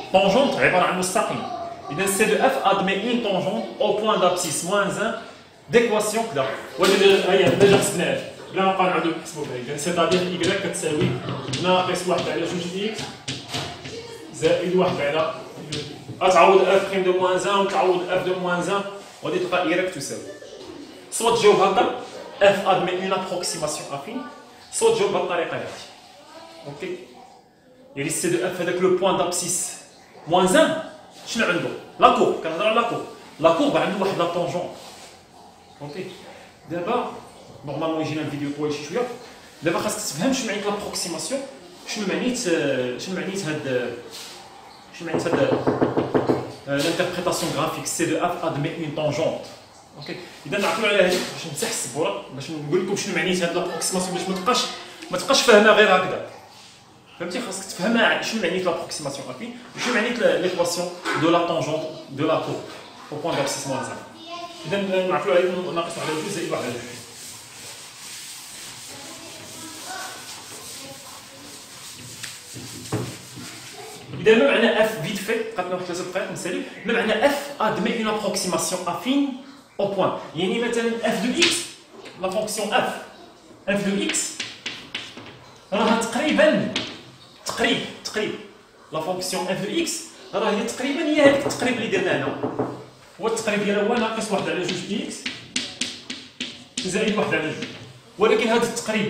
طونجونت عباره عن مستقيم. اذا سي دو اف ادمي اون طونجونت او بوان دابسيس موان 1 ديكواسيون كذا. ولكن هيا ديجا حسبناها بلا ما نبقى نعاودو نحسبو بها. سيتادير ايكغيك كتساوي ناقص 1 على 2 اكس زائد 1 على غتعوض اف بريم دو موان 1 وتعوض اف دو موان 1 وغادي تلقى ايريك تساوي سوا تجاوب هكا اف ادمي اون ابروكسيماسيون افين سوا تجاوب بهذه الطريقه هذه. اوكي يعني سي دو اف هذاك لو بوان دابسيس موان 1 شنو عنده؟ لاكور كنهضر على لاكور. لاكور عنده واحد لا طونجون. اوكي دابا نورمالمون يجينا الفيديو طويل شي شويه. دابا خاصك تفهم شنو معنيت لابروكسيماسيون، شنو معنيت هاد l'interprétation graphique c'est de f admet une tangente. اوكي اذا نعطيو على هذه باش نمسح السبوره باش نقول لكم شنو معنيت هاد لابروكسيماسيون باش ما تبقاش فاهمها غير هكذا. فهمتي خاصك تفهمها شنو معنيت لابروكسيماسيون افين وشنو معنيت ليكواسيون دو لا طونجونت دو لا كور au point d'abscisse moins 1. اذا نعطيو على ناقص على 2 زائد 1 على 2. إذا ما معنى f vite fait قعدنا واحد 3 دقائق نسالي ما معنى f admet une approximation affine au point. يعني مثلا f de x لا فونكسيون f de x راها تقريب لا فونكسيون f de x راهي تقريبا هي هذيك التقريب اللي درنا هنا. هو التقريب ديالها هو ناقص 1 على 2 x زائد 1 على 2. ولكن هذا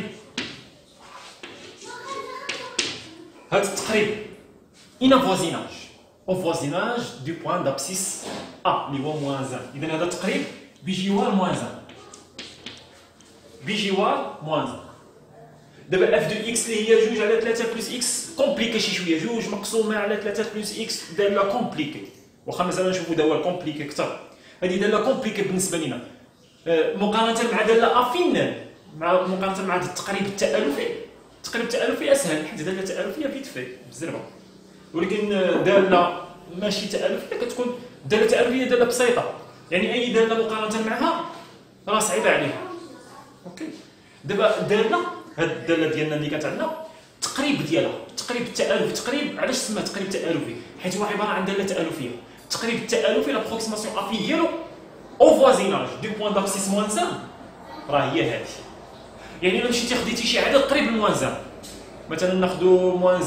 التقريب in au voisinage du point d'abscisse A niveau moins 1. إذا هذا تقريب بجوار moins 1. دابا اف دو اكس اللي هي 2 على 3 بلس اكس كومبليكي شي شويه. 2 مقسومه على 3 بلس اكس دايره كومبليكي. واخا مازال نشوفوا دابا كومبليكي اكثر. هذه دايره كومبليكي بالنسبه لنا مقارنه مع داله افين مقارنه مع التقريب التالفي. التقريب التالفي اسهل حيت داله تالفيه فيت في بزربه. ولكن داله ماشي تالفيه كتكون داله تالفيه داله بسيطه. يعني اي داله مقارنه معها راه صعيبه عليها. اوكي دابا داله هاد الداله ديالنا اللي كانت عندنا التقريب ديالها التقريب التالفي. تقريب علاش سماه تقريب تالفي؟ حيت هو عباره عن داله تالفيه. التقريب التالفي لابروكسيماسيون افي ديالو او فوازيناج دو بوين دابسيس موان 1 راه هي هذه. يعني الا مشيتي خديتي شي عدد قريب من موان 1 مثلا ناخذ موان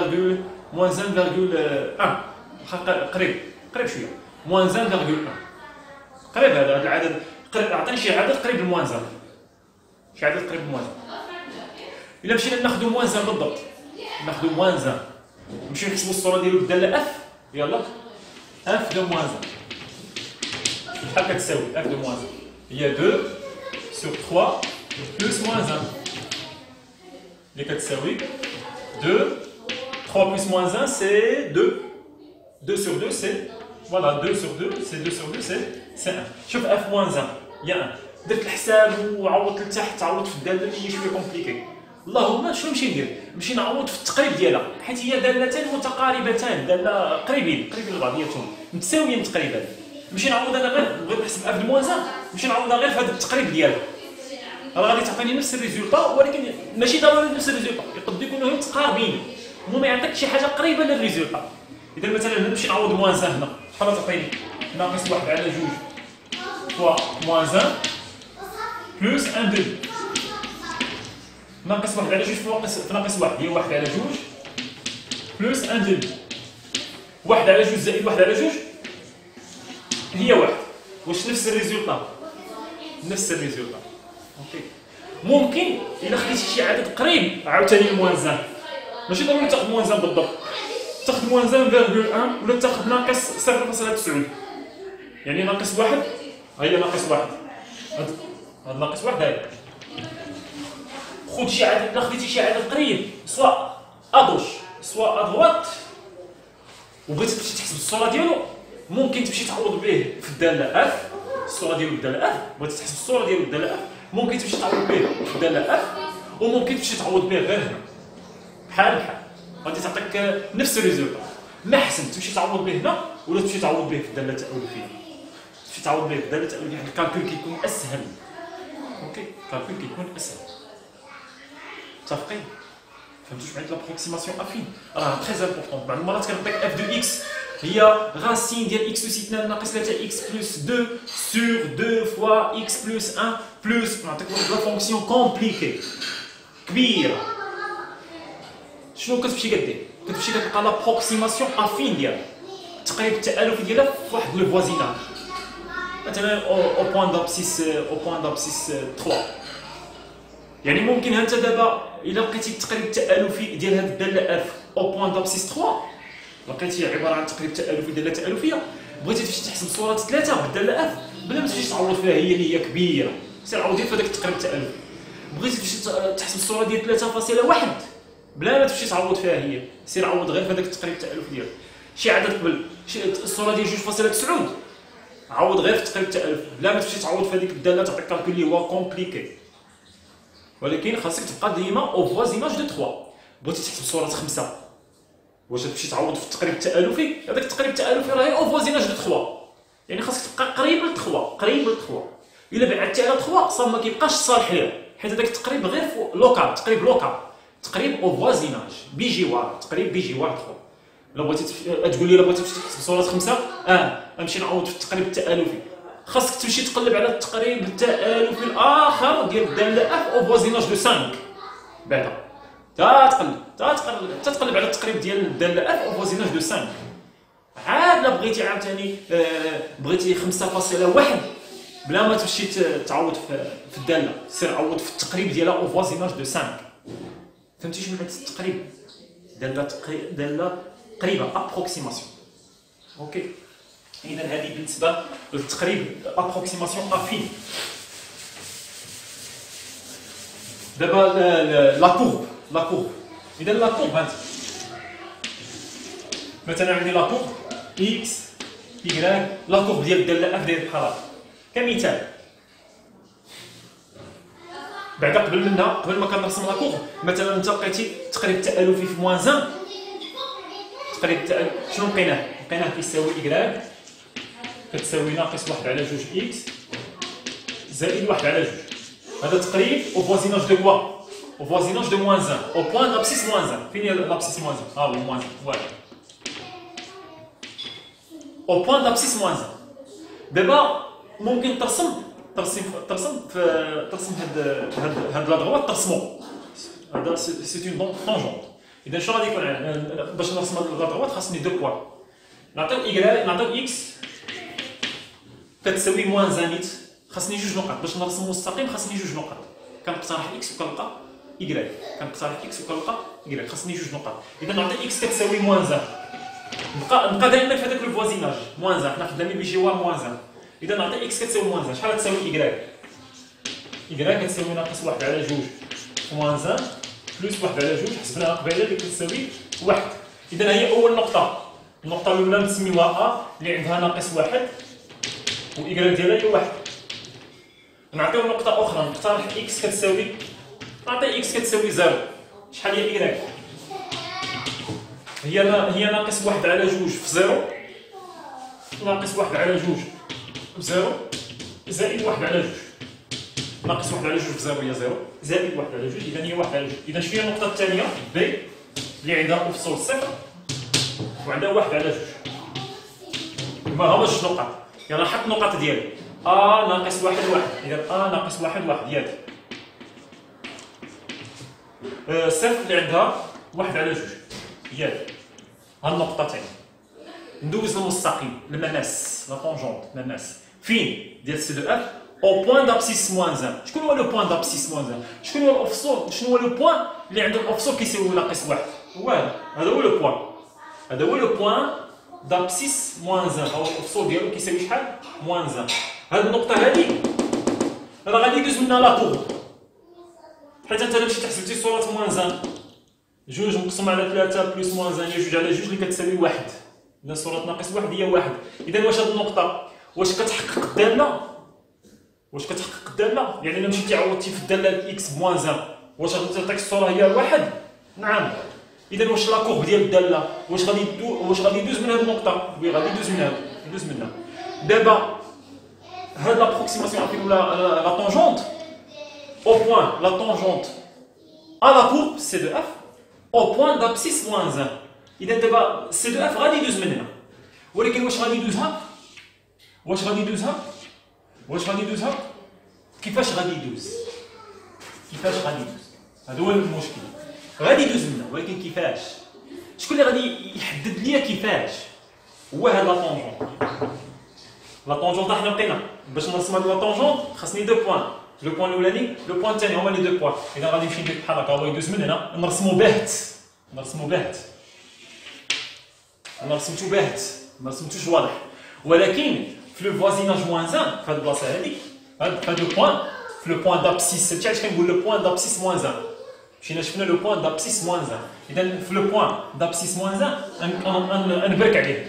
1.1 قريب شويه موان 1.1 قريب هذا العدد قريب. عطيني شي عدد قريب لموان 1 شي عدد قريب لموان 1. الا مشينا ناخذ موان 1 بالضبط ناخذ موان 1 نمشيو نحسبوا الصوره ديالو بالداله اف. يلا اف دو موان 1 شحال كتساوي اف دو موان 1 هي 2 sur 3 plus moins 1 اللي كتساوي 2 3 plus moins 1 c'est 2 2 sur 2 c'est voilà 2 sur 2 c'est 2 sur 2 c'est 1. شوف f moins 1 هي 1. درت الحساب وعوضت لتحت عوضت في الداله اللي هي شويه كومبليكي. اللهم شنو نمشي ندير؟ نمشي نعوض في التقريب ديالها حيت هي دالتان متقاربتان داله قريبين لبعضياتهم متساويين تقريبا. نمشي نعوض انا غير بغيت نحسب اف موان 1 نمشي نعوضها غير في هذا التقريب ديالها راه غادي تعطيني نفس الريزولطا. ولكن ماشي ضروري نفس الريزولطا يقد يكونوا متقاربين. المهم يعطيك شي حاجه قريبه للريزولطا. اذا مثلا نمشي نعوض موان 1 هنا شحال تعطيني ناقص 1 على 2 فوا موان 1 بلس 1 2 ناقص 1 على 2 في ناقص 1 هي 1 على 2 بلس 1 2 1 على 2 زائد 1 على 2 هي 1. واش نفس الريزولطا؟ نفس الريزولطا. اوكي ممكن الا خديتي شي عدد قريب عاوتاني الموان 1 ماشي ضروري تاخذ موان 1 بالضبط. تاخذ موان 1.1 ولا تاخذ ناقص 0.9 يعني ناقص 1 هي ناقص 1 هاد ناقص 1 هاي. خذ شي عدد الا خديتي شي عدد قريب سوا ادوش سوا ادغوات وبغيتي تمشي تحسب الصوره ديالو ممكن تمشي تعوض به في الداله اف. الصوره ديالو بالداله اف بغيتي تحسب الصوره ديالو بالداله اف ممكن تمشي تعوض به في الداله اف وممكن تمشي تعوض به غير هنا بحال غادي تعطيك نفس الريزولطا. ما احسن تمشي تعوض به هنا ولا تمشي تعوض به في الداله التالفيه. تمشي تعوض به في الداله التالفيه حيت الكالكول كيكون اسهل. اوكي الكالكول كيكون اسهل. متفقين؟ فهمتوا شنو معنات لابروكسيماسيون افين؟ راه تري امبورطون. بعض المرات كنعطيك اف دو اكس هي راسين ديال اكس اس 2 ناقص 3 اكس بلس 2 سور 2 فوا اكس بلس 1 بلس نعطيك واحد لا فونكسيون كومبليكي كبيره. شنو كتمشي كدير؟ كتمشي كتلقى لابروكسيماسيون افين ديالها، التقريب التالفي ديالها في واحد لو فوازيناج، مثلا او بوان دابسيس 3. يعني ممكن انت دابا الا لقيتي التقريب التالفي ديال هذه الداله اف او بوان دابسيس 3، لقيتي عباره عن تقريب تالفي داله تالفيه، بغيتي تمشي تحسب صوره 3 بالداله اف بلا ما تمشي تعوض فيها هي اللي هي كبيره، سير عوضي في هذاك التقريب التالفي. بغيتي تمشي تحسب الصوره ديال 3.1 بلا ما تمشي تعوض فيها هي، سير عوض غير في هذاك التقريب التالفي ديالها. شي عدد قبل الصوره ديال 2.9 عوض غير في التقريب التالفي بلا ما تمشي تعوض في هذيك الداله تعطيك كالكول اللي هو كومبليكي. ولكن خاصك تبقى ديما او فوازيناج دو 3. بغيتي تحسب صوره 5 واش تمشي تعوض في التقريب التالفي، هذاك التقريب التالفي راه او فوازيناج دو 3، يعني خاصك تبقى قريب ل 3 قريب ل 3. الا بعدتي على 3 صافي ما كيبقاش صالح ليها، حيت هذاك التقريب غير لوكال، تقريب لوكال، تقريب او فوازيناج بجوار، تقريب بجوار 3. الا بغيتي تقول لي الا بغيتي تحسب صوره 5 امشي نعوض في التقريب التالفي، خاصك تمشي تقلب على التقريب التالفي الاخر ديال الداله اف او فوازيناج دو 5 بعدا تقلب على التقريب ديال الداله اف او فوازيناج دو 5. عاد لا بغيتي عاوتاني بغيتي 5.1 بلا ما تمشي تعوض في الداله، سير عوض في التقريب ديالها او فوازيناج دو 5. فهمتي شنو معنات التقريب؟ داله قريبه ابروكسيماسيون. اوكي، اذا هذه بالنسبه للتقريب ابروكسيماسيون افين. دابا لا كورب اذا لا كورب هانت مثلا عندي لا كورب اكس يغراك، لا كورب ديال الداله اف داير بحال هكا كمثال. بعدا قبل ما كنرسم لا كورب مثلا انت لقيتي تقريب التالفي في موان 1، تقريب شنو لقيناه كيساوي يغراك كتساوي ناقص 1 على 2 اكس زائد 1 على 2. هذا تقريب او فوازيناج دو كوا؟ او فوازيناج دو موان 1 او بوان دابسيس موان 1. فين هي لابسيس موان 1؟ هو موان 1 او بوان دابسيس موان 1. دابا ممكن ترسم هاد لا دروات ترسمو، هذا سي اون طونجونت. اذا شنو غادي يكون باش نرسم هاد لا دروات خاصني دو بوان، نعطيو اكس كتساوي موان 1 خاصني جوج نقط باش نرسم مستقيم، خاصني جوج نقط. كنقترح اكس وكنلقى يكراك، خاصني جوج نقط. اذا نعطي اكس كتساوي موان 1، نبقى دائما في هذاك الفوازيناج موان 1، حنا خدامين بجوار موان 1. اذا نعطي اكس كتساوي موان 1 شحال تساوي يكراك كتساوي ناقص 1 على 2 موان 1 بلس 1 على 2 حسبناها قبيله اللي كتساوي 1. اذا هي اول نقطه، النقطه الاولى نسميوها اللي عندها ناقص 1 وإيكغيك ديالها هي 1. نعطيو نقطة أخرى نقترح إكس كتساوي، نعطي إكس كتساوي 0. شحال هي إيكغيك؟ هي ناقص 1 على 2 في 0 ناقص 1 على 2 في 0 زائد 1 على 2. ناقص 1 على 2 في 0 هي 0 زائد 1 على 2 إذا هي 1 على 2. إذا شنو هي النقطة الثانية بي اللي عندها أفصول 0 وعندها 1 على 2. ما هما جوج نقط. يلا حط النقط ديالي ناقص 1 1. اذا ناقص 1 1 ديالك صفر اللي عندها 1 على 2 ديالك. ها النقطتين ندوز المستقيم المماس لا طونجونت مماس فين ديال سي دو اف او بوان دابسيس موان 1. شكون هو لو بوان دابسيس موان 1؟ شكون هو الافصول؟ شنو هو لو بوان اللي عنده الافصول كيساوي ناقص 1؟ هذا هو لو بوان دابسيس موان 1 او الافصول ديالو كيساوي شحال؟ موان 1. هاد النقطة هادي راه غادي يدوز منها لا كورب، حيت انت مشيتي تحسبتي صورة موان 1 جوج مقسوم على 3 بلس موان 1 هي جوج على جوج اللي كتساوي 1. إذا صورة ناقص 1 هي 1. إذا واش هاد النقطة كتحقق الدالة؟ يعني إلا مشيتي عوضتي في الدالة إكس بموان 1 واش غادي تعطيك الصورة هي 1؟ نعم. إذا واش لا كورب ديال الدالة واش غادي يدوز من هاد النقطة؟ وي غادي يدوز منها. دابا هاد لابروكسيماسيون افين ولا لا طونجونت او بوان لا طونجونت à la courbe C de F او بوان دابسيس موان 1. اذا دابا سي دو اف غادي يدوز من هنا، ولكن واش غادي يدوزها؟ كيفاش غادي يدوز؟ هذا هو المشكل. غادي يدوز منها، ولكن كيفاش؟ شكون اللي غادي يحدد ليا كيفاش؟ هو هاد لا طونجون حنا لقينا باش نرسم هاد لا طونجون خاصني دو بوان، لو بوان الاولاني لو بوان الثاني هما لي دو بوان. اذا غادي نمشي ندير بحال هكا هو يدوز من هنا، نرسمو باهت، ما رسمتوش واضح، ولكن في لو فوازيناج موان 1 في هاد البلاصه هادي، هاد لو بوان في لو بوان دابسيس. سمعتي علاش كنقول لو بوان دابسيس موان 1؟ مشينا شفنا لو بوان دابسيس موان 1. اذا في لو بوان دابسيس موان 1 نبرك عليه.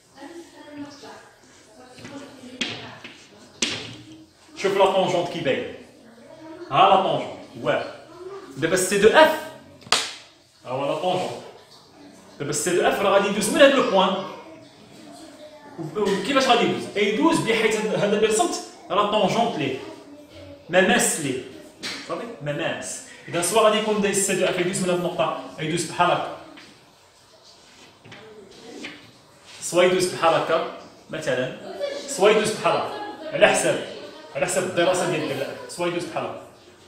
شوف لا طونجونت كي باين، ها لا طونجونت واه. دابا سي دو اف ها هو لا طونجونت. دابا سي دو اف راه غادي يدوز من هذا لو بوان. كيفاش غادي يدوز؟ يدوز بحيث هذا اللي رسمت راه طونجونت ليه، مماس ليه، صافي مماس. اذا سوا غادي يكون داير سي دو اف يدوز من هذه النقطه، يدوز بحال هكا، سوا يدوز بحال هكا مثلا، سوا يدوز بحال هكا على حسب الدراسه ديال الدلاله، سوا يدوز بحال هكا،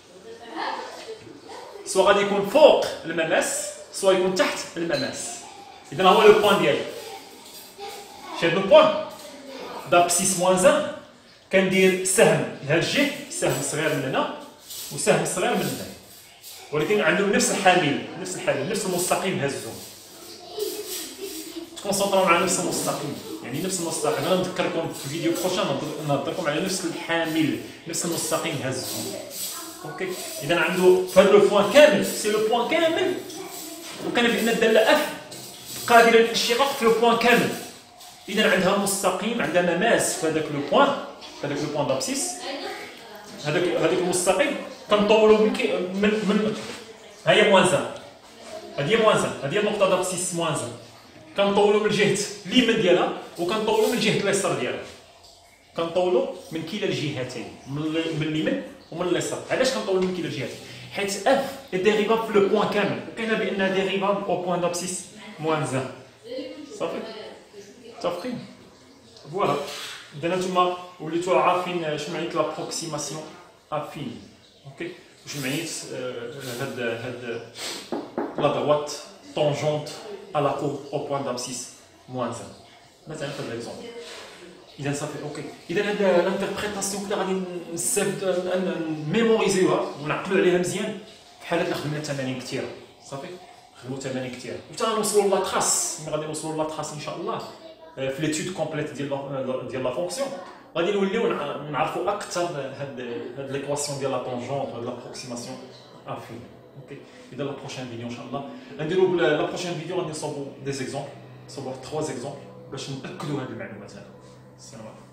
سوا غادي يكون فوق المماس، سوا يكون تحت المماس. اذا هو لو بوان ديالي. شاد لو بوان دابسيس موان 1 كندير سهم لهاد الجهه، سهم صغير من هنا وسهم صغير من هنا، ولكن عندهم نفس الحامل، نفس المستقيم هازهم. تكونسونطراو على نفس المستقيم، يعني نفس المستقيم. انا نذكركم في الفيديو بروشان نهضركم على نفس الحامل، نفس المستقيم هازهم. اوكي، اذا عنده في هذا لو بوان كامل، سي لو بوان كامل، وكان بان الداله اف قادره للانشقاق في لو بوان كامل. اذا عندها مستقيم، عندها مماس في هذاك لو بوان دابسيس. هذاك المستقيم كنطولوا من ها هي موان 1، هذه هي موان 1، هذه هي النقطه دابسيس موان 1. كنطولوا من الجهه اليمين ديالها وكنطولوا من الجهه اليسار ديالها، كنطولوا من كلا الجهتين، من اليمين ومن اليسار. علاش كنطولوا من كلا الجهتين؟ حيت اف ديريفا في لو بوان كامل، وكاينه بانها ديريفا او بوان دابسيس موان 1. صافي متفقين؟ فوالا. اذا نتوما وليتو عارفين شنو معنيت لا بروكسيماسيون افين. اوكي، واش معنيت هاد لا دروات طونجونت à la courbe au point d'abscisse moins 1 مثلا في الاكزومبل. اذا صافي اوكي. اذا هاد الانتربريتاسيون كلها غادي نميموريزيوها ونعقلوا عليها مزيان في حالات خدمنا تمارين كثيره. صافي خدموا تمارين كثيره حتى نوصلوا لا تراس. ملي غادي نوصلوا لا تراس ان شاء الله في ليتود كومبليت ديال لا فونكسيون، غادي نوليو نعرفوا اكثر هاد ليكواسيون ديال لا طونجونت وهاد لا بروكسيماسيون افين. اوكي، اذا لا بروشين فيديو ان شاء الله نديروا لا بروشين فيديو غادي نصوبوا دي زيكزومبل، نصوبوا 3 زيكزومبل باش ناكدوا هاد المعلومات هذه. السلام عليكم.